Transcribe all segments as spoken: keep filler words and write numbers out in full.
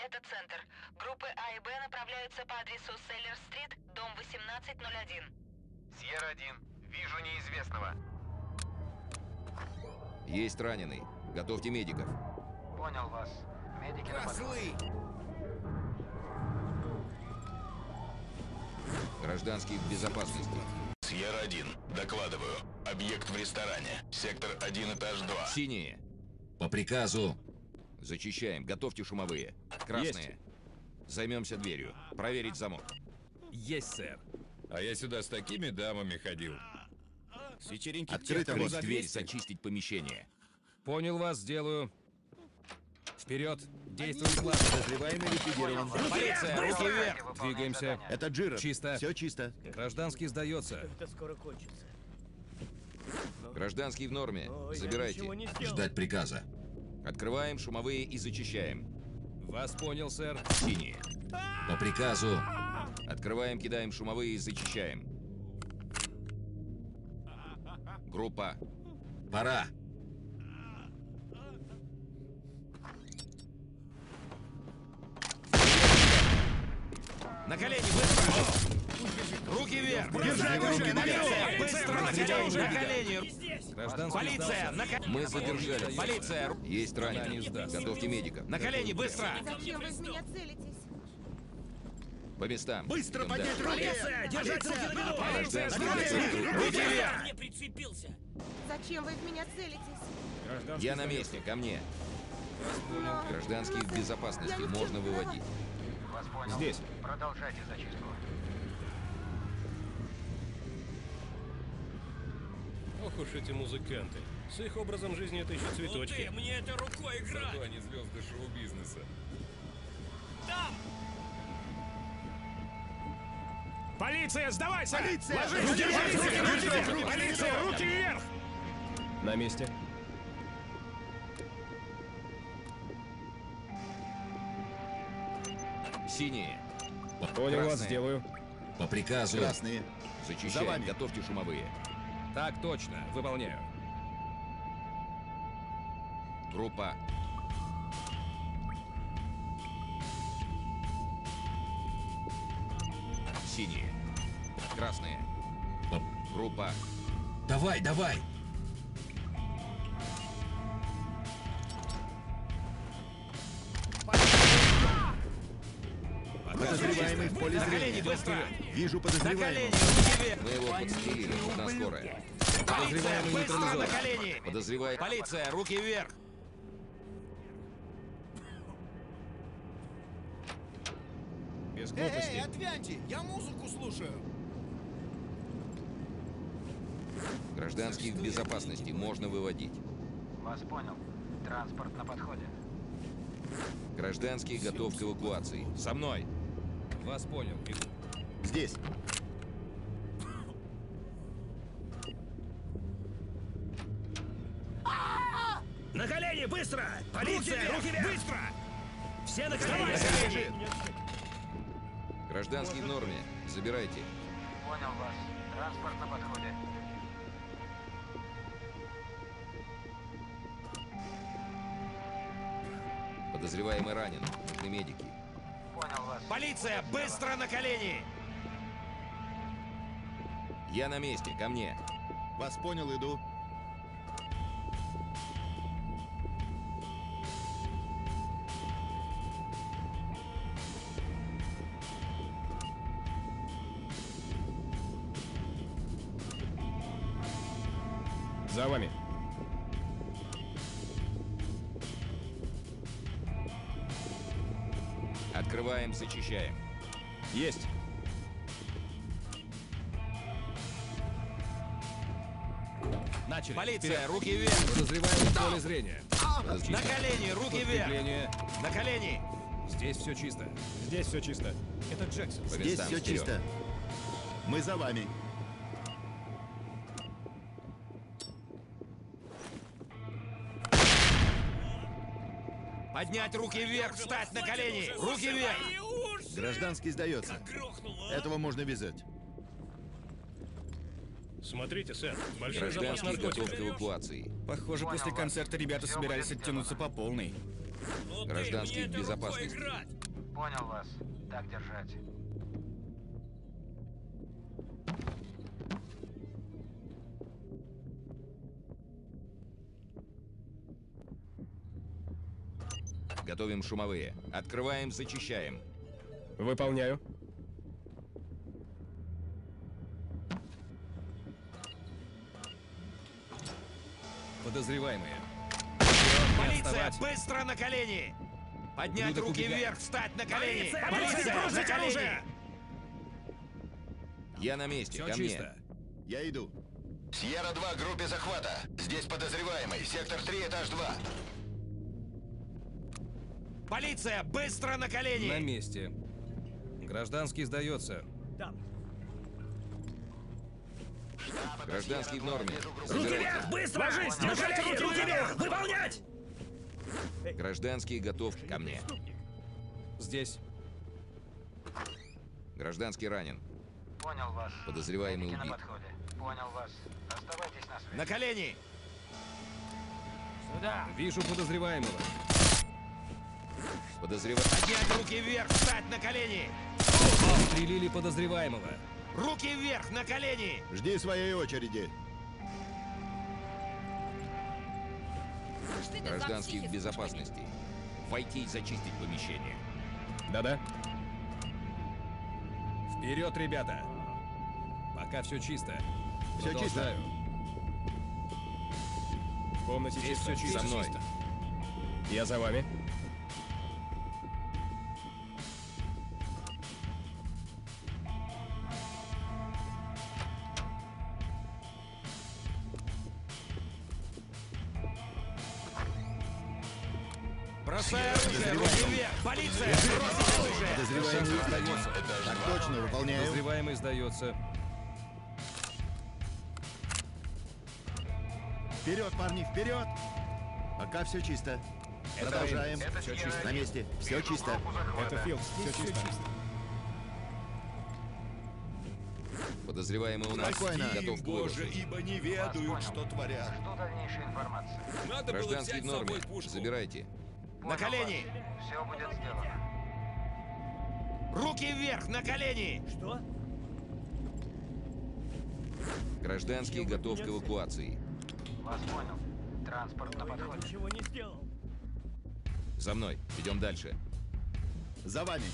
это центр. Группы А и Б направляются по адресу Селлер-стрит, дом восемнадцать ноль один. Сьерра один. Вижу неизвестного. Есть раненый. Готовьте медиков. Понял вас. Медики на подходе. Гражданских в безопасности. Сьерра один. Докладываю. Объект в ресторане. Сектор один, этаж два. Синие. По приказу. Зачищаем. Готовьте шумовые. Красные. Займемся дверью. Проверить замок. Есть, сэр. А я сюда с такими дамами ходил. С вечеринки Открыть тех, дверь, за дверь, двести. зачистить помещение. Понял вас, сделаю. Вперед! Действует план. Подозреваемый ликвидирован. Полиция, руки вверх! Двигаемся. Это Джиров. Чисто. Все чисто. Гражданский сдается. Это скоро кончится. Гражданский в норме. Забирайте. Ждать приказа. Открываем шумовые и зачищаем. Вас понял, сэр. Синие. По приказу. Открываем, кидаем шумовые и зачищаем. Группа. Пора. На колени, быстро! Руки вверх! Полиция, быстро на колени! На колени! Гражданский Полиция, на колени! Мы задержали. Полиция! Есть раненый. сдастся. Готовьте медиков. На колени, быстро! Зачем вы в меня целитесь? По местам. Быстро Идем поднять дальше. руки! Держать руки на виду! Гражданский, готовьте. Руки вверх! Мне прицепился. Зачем вы в меня целитесь? Я на месте, ко мне. Но... Гражданских в безопасности можно выводить. Вас понял. Здесь. Продолжайте зачистку. Ох уж эти музыканты. С их образом жизни это еще цветочки. Ты, мне это рукой играть. Зато они звезды шоу-бизнеса. Там! Полиция, сдавайся! Полиция! Ложись! Руки вверх! Руки Руки вверх! вверх! Полиция, руки вверх! На месте. Синие. Понял вас, Красные. сделаю. По приказу. Красные. За Зачищаем. вами. Готовьте шумовые. Так точно, выполняю. Группа. Синие. Красные. По- Группа. Давай, давай. Подозреваемый в поле На колени, зрения. быстро! Вижу На подозреваемого. колени, руки вверх! Мы его подстрелили, нужна скорая. Полиция, быстро на колени! Подозреваем. Полиция, руки вверх! Без глупостей. отвяньте! Я музыку слушаю. Гражданских в безопасности можно выводить. Вас понял. Транспорт на подходе. Гражданский готов к эвакуации. Со мной! Вас понял. Иду. Здесь. На колени, быстро! Полиция, руки вверх! Быстро! Все на колени! На колени! Гражданский в норме. Забирайте. Понял вас. Транспорт на подходе. Подозреваемый ранен. Нужны медики. Понял вас. Полиция, быстро на колени! Я на месте, ко мне. Вас понял, иду. За вами. Открываем, зачищаем. Есть. Начали. Полиция, Вперед. руки вверх! Подозреваемый в поле зрения. На колени, руки вверх! Подкрепление. На колени! Здесь все чисто. Здесь все чисто. Это Джексон. По Здесь местам, все вперед. чисто. Мы за вами. Поднять руки вверх, встать на колени! Руки вверх! Гражданский сдается. Этого можно вязать. Смотрите, сэр, большой запас Гражданский готов к наркотиков. эвакуации. Похоже, Понял после вас. концерта ребята Всё собирались будет оттянуться по полной. Ну ты Гражданский мне в это рукой безопасности. играть. Понял вас. Так держать. Готовим шумовые. Открываем, зачищаем. Выполняю. Подозреваемые. Полиция, быстро на колени! Поднять Ублюдок руки убегает. вверх, встать на колени! Полиция, Полиция, полиция, на колени! оружие! Я на месте, Все ко чисто. мне. Я иду. Сьерра два, группе захвата. Здесь подозреваемый. Сектор три, этаж два. Полиция, быстро на колени! На месте. Гражданский сдается. Там. Гражданский в норме. Руки Собирайте. вверх, быстро! Ложись! На колени, руки вверх! Выполнять! Гражданский готов ко мне. Здесь. Гражданский ранен. Понял вас. Подозреваемый Медики на убит. подходе. Понял вас. Оставайтесь на связи. На колени! Сюда. Вижу подозреваемого. Подозреваемый. Поднять руки вверх, встать на колени! Стрелили подозреваемого. Руки вверх, на колени! Жди своей очереди. Гражданский в безопасности. Войти и зачистить помещение. Да-да. Вперед, ребята! Пока все чисто. Все Продолжаю. В комнате Здесь чисто. всё чисто. За мной. Я за вами. Бросай оружие, руки вверх! Полиция, бросить оружие! Подозреваемый Сдается. Так точно, выполняю. Подозреваемый сдается. Вперед, парни, вперед! Пока все чисто. Это Продолжаем. Это Все Сьерра чисто. На один. месте. Все Вижу чисто. группу захвата. Это Филдс. Все чисто. Подозреваемый у нас. Спокойно. Готов к выбросу. ибо не Вас понял. Жду дальнейшей информации. Надо было Гражданский взять в с норме. собой пушку. Забирайте. На колени! Все будет сделано. Руки вверх, на колени! Что? Гражданский готов к эвакуации. Вас понял. Транспорт на подходе. Ничего не сделал. За мной. Идем дальше. За вами.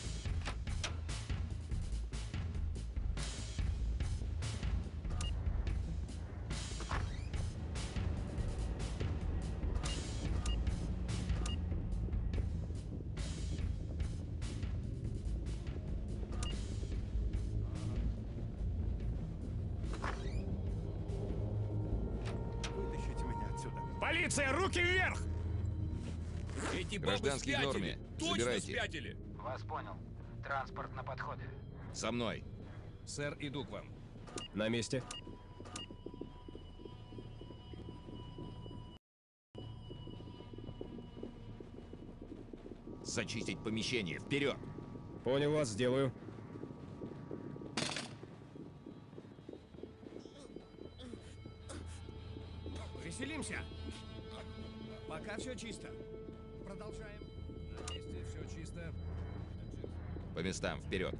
Полиция, руки вверх! Эти бабы Гражданский в спятили. норме. Точно Забирайте. спятили. Вас понял. Транспорт на подходе. За мной. Сэр, иду к вам. На месте. Зачистить помещение. Вперед! Понял вас, сделаю. Веселимся. Пока все чисто. Продолжаем. На месте все чисто. По местам. Вперед!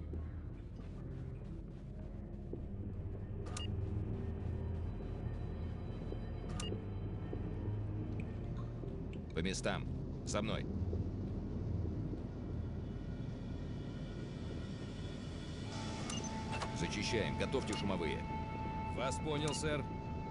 По местам. За мной. Зачищаем. Готовьте шумовые. Вас понял, сэр.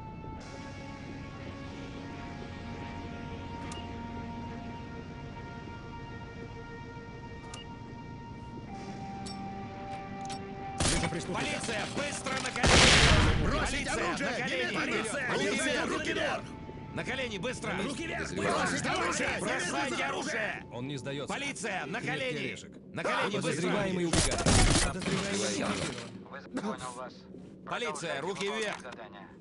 Полиция, быстро на колени! Бросить Полиция, оружие! на колени! Полиция! Руки Полиция! вверх, Руки вверх! На колени, быстро! Руки вверх! Бросить оружие! оружие! Бросайте оружие! Он не сдается. Полиция, на Крепкий колени! орешек. На колени, быстро! Подозреваемый убегает. Вы понял вас. Полиция, руки Продолжайте вверх! выполнять задание.